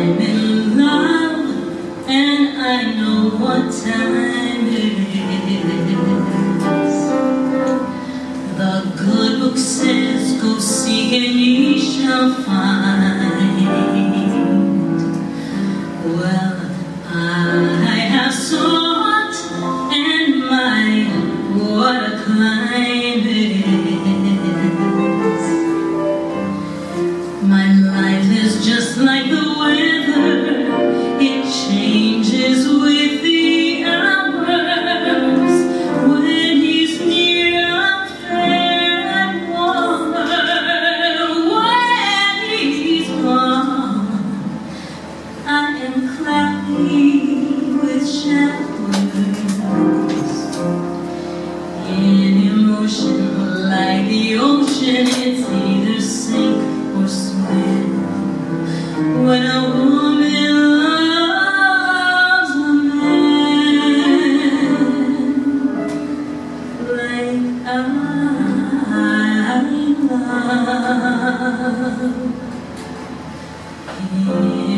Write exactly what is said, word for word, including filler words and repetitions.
I'm in love, and I know what time it is. The good book says, go seek and ye shall find. Well, I have sought, and my, what a climb it is. My life is just like the weather, it changes with the hours. When he's near, I'm fair and warmer. When he's gone, I am cloudy with shadows. In emotion, like the ocean, it's either sink or swim. When a woman loves a man like I love him.